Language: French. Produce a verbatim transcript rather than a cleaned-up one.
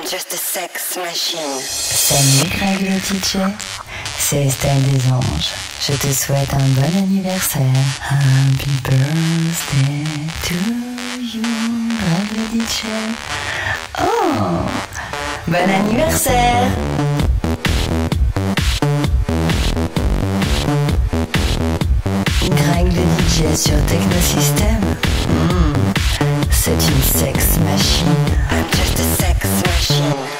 just a sex machine. Salut Greg le D J, c'est Estelle des Anges. Je te souhaite un bon anniversaire. Happy birthday to you, Greg le D J. Oh, bon anniversaire. Greg le D J sur Technosystème. Mmh, c'est une sex machine. I'm just a sex machine.